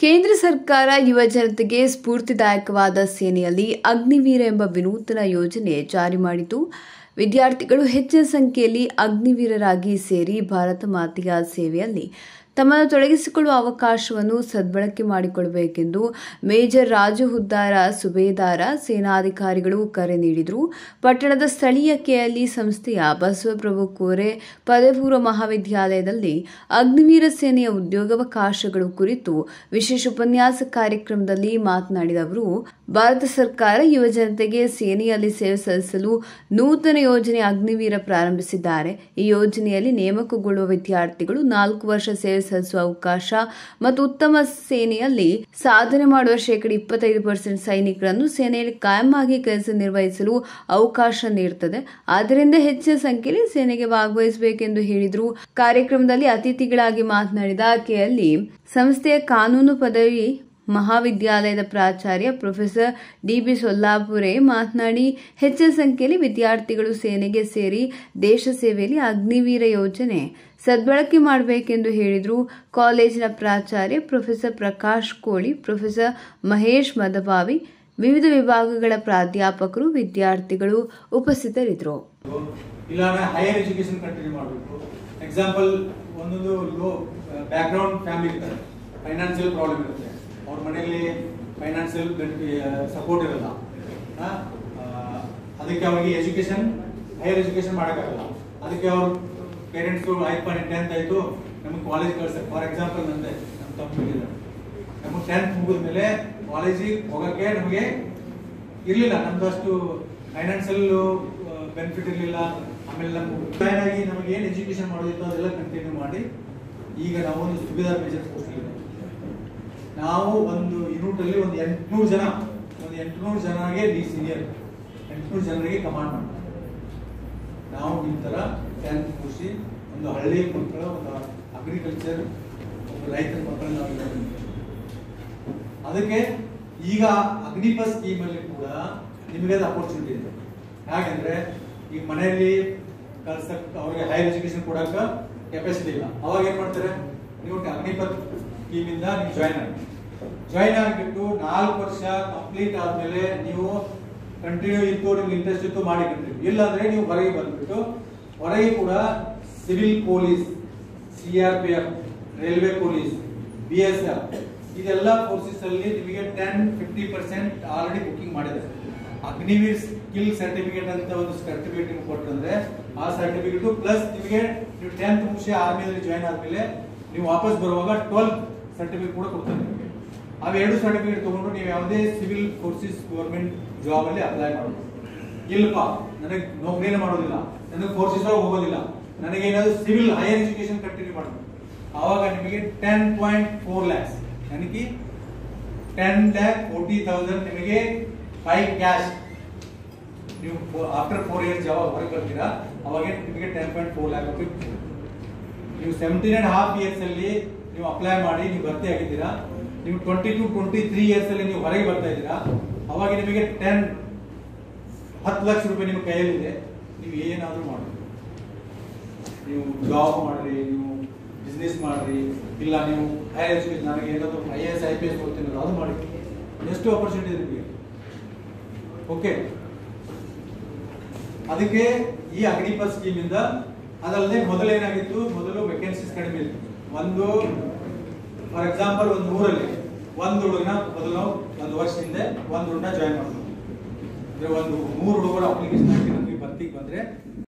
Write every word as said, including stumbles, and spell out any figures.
ಕೇಂದ್ರ ಸರ್ಕಾರ ಯುವ ಜನತೆಗೆ ಸ್ಫೂರ್ತಿದಾಯಕವಾದ ಸೇನೆಯಲ್ಲಿ ಅಗ್ನಿವೀರ ಎಂಬ ವಿನೂತನ ಯೋಜನೆ ಜಾರಿ ಮಾಡಿದ್ದು, ವಿದ್ಯಾರ್ಥಿಗಳು ಹೆಚ್ಚಿನ ಸಂಖ್ಯೆಯಲ್ಲಿ ಅಗ್ನಿವೀರರಾಗಿ ಸೇರಿ ಭಾರತ ಮಾತೆಯ ಸೇವೆಯಲ್ಲಿ ತಮ್ಮನ್ನು ತೊಡಗಿಸಿಕೊಳ್ಳುವ ಅವಕಾಶವನ್ನು ಸದ್ಬಳಕೆ ಮಾಡಿಕೊಳ್ಳಬೇಕೆಂದು ಮೇಜರ್ ರಾಜು ಹುದ್ದಾರ ಸುಬೇದಾರ ಸೇನಾಧಿಕಾರಿಗಳು ಕರೆ ನೀಡಿದರು. ಪಟ್ಟಣದ ಸ್ಥಳೀಯ ಕೆಎಲ್ಇ ಸಂಸ್ಥೆಯ ಬಸವಪ್ರಭು ಕೋರೆ ಪದವಿಪೂರ್ವ ಮಹಾವಿದ್ಯಾಲಯದಲ್ಲಿ ಅಗ್ನಿವೀರ ಸೇನೆಯ ಉದ್ಯೋಗಾವಕಾಶಗಳು ಕುರಿತು ವಿಶೇಷ ಉಪನ್ಯಾಸ ಕಾರ್ಯಕ್ರಮದಲ್ಲಿ ಮಾತನಾಡಿದ ಅವರು, ಭಾರತ ಸರ್ಕಾರ ಯುವ ಜನತೆಗೆ ಸೇನೆಯಲ್ಲಿ ಸೇವೆ ಸಲ್ಲಿಸಲು ನೂತನ ಯೋಜನೆ ಅಗ್ನಿವೀರ ಪ್ರಾರಂಭಿಸಿದ್ದಾರೆ. ಈ ಯೋಜನೆಯಲ್ಲಿ ನೇಮಕಗೊಳ್ಳುವ ವಿದ್ಯಾರ್ಥಿಗಳು ನಾಲ್ಕು ವರ್ಷ ಸೇವೆ ಸಲ್ಲಿಸುವ ಅವಕಾಶ ಮತ್ತು ಉತ್ತಮ ಸೇನೆಯಲ್ಲಿ ಸಾಧನೆ ಮಾಡುವ ಶೇಕಡ ಇಪ್ಪತ್ತೈದು ಪರ್ಸೆಂಟ್ ಸೈನಿಕರನ್ನು ಸೇನೆಯಲ್ಲಿ ಕಾಯಂ ಆಗಿ ಕೆಲಸ ನಿರ್ವಹಿಸಲು ಅವಕಾಶ ನೀಡುತ್ತದೆ. ಆದ್ದರಿಂದ ಹೆಚ್ಚಿನ ಸಂಖ್ಯೆಯಲ್ಲಿ ಸೇನೆಗೆ ಭಾಗವಹಿಸಬೇಕೆಂದು ಹೇಳಿದರು. ಕಾರ್ಯಕ್ರಮದಲ್ಲಿ ಅತಿಥಿಗಳಾಗಿ ಮಾತನಾಡಿದ ಕೆಎಲ್ಇ ಸಂಸ್ಥೆಯ ಕಾನೂನು ಪದವಿ ಮಹಾವಿದ್ಯಾಲಯದ ಪ್ರಾಚಾರ್ಯ ಪ್ರೊಫೆಸರ್ ಡಿಬಿ ಸೊಲ್ಲಾಪುರೆ ಮಾತನಾಡಿ, ಹೆಚ್ಚಿನ ಸಂಖ್ಯೆಯಲ್ಲಿ ವಿದ್ಯಾರ್ಥಿಗಳು ಸೇನೆಗೆ ಸೇರಿ ದೇಶ ಸೇವೆಯಲ್ಲಿ ಅಗ್ನಿವೀರ ಯೋಜನೆ ಸದ್ಬಳಕೆ ಮಾಡಬೇಕೆಂದು ಹೇಳಿದರು. ಕಾಲೇಜಿನ ಪ್ರಾಚಾರ್ಯ ಪ್ರೊಫೆಸರ್ ಪ್ರಕಾಶ್ ಕೋಳಿ, ಪ್ರೊಫೆಸರ್ ಮಹೇಶ್ ಮದಭಾವಿ, ವಿವಿಧ ವಿಭಾಗಗಳ ಪ್ರಾಧ್ಯಾಪಕರು, ವಿದ್ಯಾರ್ಥಿಗಳು ಉಪಸ್ಥಿತರಿದ್ದರು. ಹೈಯರ್ ಎಜುಕೇಶನ್ ಕಂಟಿನ್ಯೂ ಮಾಡಬೇಕು. ಎಕ್ಸಾಂಪಲ್, ಒಂದೊಂದು ಲೋ ಬ್ಯಾಕ್ ಗ್ರೌಂಡ್ ಫ್ಯಾಮಿಲಿ ಇರ್ತಾರೆ, ಫೈನಾನ್ಷಿಯಲ್ ಪ್ರಾಬ್ಲಮ್ ಇರುತ್ತೆ, ಅವ್ರ ಮನೆಯಲ್ಲಿ ಫೈನಾನ್ಷಿಯಲ್ ಸಪೋರ್ಟ್ ಇರಲ್ಲ, ಅದಕ್ಕೆ ಅವ್ರಿಗೆ ಎಜುಕೇಶನ್ ಹೈಯರ್ ಎಜುಕೇಶನ್ ಮಾಡೋಕ್ಕಾಗಲ್ಲ. ಅದಕ್ಕೆ ಅವ್ರ ಪೇರೆಂಟ್ಸು ಆಯ್ತು ಟೆಂತ್ ಆಯಿತು ನಮಗೆ ಕಾಲೇಜ್ ಕಳ್ಸಕ್ಕೆ. ಫಾರ್ ಎಕ್ಸಾಂಪಲ್ ನಂದೆ ನಮ್ಮ ತಪ್ಪಿಲ್ಲ, ನಮಗೆ ಟೆಂತ್ ಮುಗಿದ ಮೇಲೆ ಕಾಲೇಜಿಗೆ ಹೋಗೋಕ್ಕೆ ನಮಗೆ ಇರಲಿಲ್ಲ, ನಮ್ದು ಅಷ್ಟು ಫೈನಾನ್ಷಿಯಲ್ ಬೆನಿಫಿಟ್ ಇರಲಿಲ್ಲ. ಆಮೇಲೆ ನಮ್ಗೆ ಜಾಯ್ನ್ ಆಗಿ ನಮಗೆ ಏನು ಎಜುಕೇಶನ್ ಮಾಡೋದಿತ್ತು ಅದೆಲ್ಲ ಕಂಟಿನ್ಯೂ ಮಾಡಿ ಈಗ ನಾವು ಒಂದು ಸುಬೇದಾರ್ ಮೇಜರ್ ಪೋಸ್ಟಲ್ಲಿ ನಾವು ಒಂದು ಯೂನಿಟಲ್ಲಿ ಒಂದು ಎಂಟುನೂರು ಜನ ಒಂದು ಎಂಟುನೂರು ಜನರಿಗೆ ಡಿ ಸೀನಿಯರ್ ಎಂಟುನೂರು ಜನರಿಗೆ ಕಮಾಂಡ್ ಮಾಡ್ತಾರೆ. ನಾವು ಈ ಥರ ಟೆಂತ್ ಮುಗಿಸಿ ಒಂದು ಹಳ್ಳಿ ಮಕ್ಕಳ ಒಂದು ಅಗ್ರಿಕಲ್ಚರ್ ಒಂದು ರೈತರ ಮಕ್ಕಳನ್ನ ನಾವು ಅದಕ್ಕೆ ಈಗ ಅಗ್ನಿಪಥ್ ಸ್ಕೀಮಲ್ಲಿ ಕೂಡ ನಿಮಗೆ ಅದು ಅಪರ್ಚುನಿಟಿ ಇದೆ. ಯಾಕೆಂದ್ರೆ ಈಗ ಮನೆಯಲ್ಲಿ ಕಳ್ಸಕ್ಕೆ ಅವ್ರಿಗೆ ಹೈಯರ್ ಎಜುಕೇಶನ್ ಕೊಡಕ್ಕೆ ಕೆಪಾಸಿಟಿ ಇಲ್ಲ. ಅವಾಗ ಏನ್ ಮಾಡ್ತಾರೆ, ನೀವು ಅಗ್ನಿಪಥ್ ಸ್ಕೀಮಿಂದ ನೀವು ಜಾಯ್ನ್ ಆಗಿ ಜಾಯ್ನ್ ಆಗಿಬಿಟ್ಟು ನಾಲ್ಕು ವರ್ಷ ಕಂಪ್ಲೀಟ್ ಆದ್ಮೇಲೆ ನೀವು ಕಂಟಿನ್ಯೂ ಇತ್ತು, ನಿಮ್ಗೆ ಇಂಟ್ರೆಸ್ಟ್ ಇತ್ತು ಮಾಡಿ ಕಂಟಿನ್ಯೂ, ಇಲ್ಲಾಂದ್ರೆ ನೀವು ಹೊರಗೆ ಬಂದ್ಬಿಟ್ಟು ಹೊರಗೆ ಕೂಡ civil police, C R P F, railway police, B S F ಇದೆಲ್ಲ ಫೋರ್ಸಸ್ ಅಲ್ಲಿ ನಿಮಗೆ ten fifty percent already booking ಮಾಡಿದ್ದಾರೆ. ಅಗ್ನಿವೀರ್ ಸ್ಕಿಲ್ ಸರ್ಟಿಫಿಕೇಟ್ ಅಂತ ಒಂದು ಸರ್ಟಿಫಿಕೇಟ್ ನಿಮ್ಗೆ ಕೊಟ್ಟಂದ್ರೆ ಆ ಸರ್ಟಿಫಿಕೇಟ್ ಪ್ಲಸ್ ನಿಮಗೆ ನೀವು ಟೆಂತ್ ಮುಗಿಸಿ ಆರ್ಮಿಯಲ್ಲಿ ಜಾಯ್ನ್ ಆದ್ಮೇಲೆ ನೀವು ವಾಪಸ್ ಬರುವಾಗ ಟ್ವೆಲ್ತ್ ಸರ್ಟಿಫಿಕೇಟ್ ಕೂಡ ಕೊಡ್ತಾರೆ ನಿಮಗೆ. ಅವೆರಡು ಸರ್ಟಿಫಿಕೇಟ್ ತಗೊಂಡು ನೀವು ಯಾವುದೇ ಸಿವಿಲ್ ಫೋರ್ಸಸ್ ಗೌರ್ಮೆಂಟ್ ಜಾಬ್ ಅಲ್ಲಿ ಅಪ್ಲೈ ಮಾಡಬಹುದು. ಇಲ್ಲಪ್ಪ ನನಗೆ ನೌಕರಿನೇ ಮಾಡೋದಿಲ್ಲ, ನನಗೆ ಫೋರ್ಸಸ್ ಹೋಗೋದಿಲ್ಲ, ನನಗೆ ಏನಾದ್ರು ಸಿವಿಲ್ ಹೈಯರ್ ಎಜುಕೇಶನ್ ಕಂಟಿನ್ಯೂ ಮಾಡಬೇಕು, ಆವಾಗ ನಿಮಗೆ ಟೆನ್ ಪಾಯಿಂಟ್ ಫೋರ್ ಲ್ಯಾಕ್ಸ್ ನನಗೆ ಟೆನ್ ಲ್ಯಾಕ್ ಫೋರ್ಟಿ ತೌಸಂಡ್ ನಿಮಗೆ ಬೈ ಕ್ಯಾಶ್ ನೀವು ಆಫ್ಟರ್ ಫೋರ್ ಇಯರ್ಸ್ ಯಾವಾಗ ಹೊರಗೆ ಬರ್ತೀರಾ ಅವಾಗ ನಿಮಗೆ ten point four lakh rupees. ನೀವು ಸೆವೆಂಟೀನ್ ಅಂಡ್ ಹಾಫ್ ಇಯರ್ಸ್ ಅಲ್ಲಿ ನೀವು ಅಪ್ಲೈ ಮಾಡಿ ನೀವು ಭರ್ತಿ ಆಗಿದ್ದೀರಾ, ನೀವು twenty two twenty three years ಅಲ್ಲಿ ನೀವು ಹೊರಗೆ ಬರ್ತಾ ಇದ್ದೀರಾ, ಅವಾಗ ನಿಮಗೆ ಟೆನ್ ಹತ್ತು ಲಕ್ಷ ರೂಪಾಯಿ ನಿಮ್ಮ ಕೈಯಲ್ಲಿದೆ. ನೀವು ಏನಾದರೂ ಮಾಡಿ, ನೀವು ಜಾಬ್ ಮಾಡ್ರಿ, ನೀವು ಬಿಸ್ನೆಸ್ ಮಾಡ್ರಿ, ಇಲ್ಲ ನೀವು ಹೈಯರ್ ಎಜುಕೇಶನ್ ನನಗೆ ಏನಾದರೂ I S I P S ಕೊಡ್ತೀನಿ ಅದು ಮಾಡಿ, ಎಷ್ಟು ಆಪರ್ಚುನಿಟಿ ಇದೆ ನಿಮಗೆ. ಓಕೆ, ಅದಕ್ಕೆ ಈ ಅಗ್ನಿಪಥ್ ಸ್ಕೀಮ್ ಇಂದ ಅದಲ್ಲದೆ ಮೊದಲೇನಾಗಿತ್ತು, ಮೊದಲು ವೇಕೆನ್ಸೀಸ್ ಕಡಿಮೆ ಇತ್ತು. ಒಂದು ಫಾರ್ ಎಕ್ಸಾಂಪಲ್ ಒಂದು ನೂರಲ್ಲಿ ಒಂದು ಹುಡುಗನ ಮೊದಲು ಒಂದು ವರ್ಷ ಹಿಂದೆ ಒಂದು ಹುಡುಗನ ಜಾಯ್ನ್ ಮಾಡೋದು, ಅಂದ್ರೆ ಒಂದು ನೂರು ಹುಡುಗರ ಅಪ್ಲಿಕೇಶನ್ ಹಾಕಿ ನಮಗೆ ಭರ್ತಿಗೆ ಬಂದ್ರೆ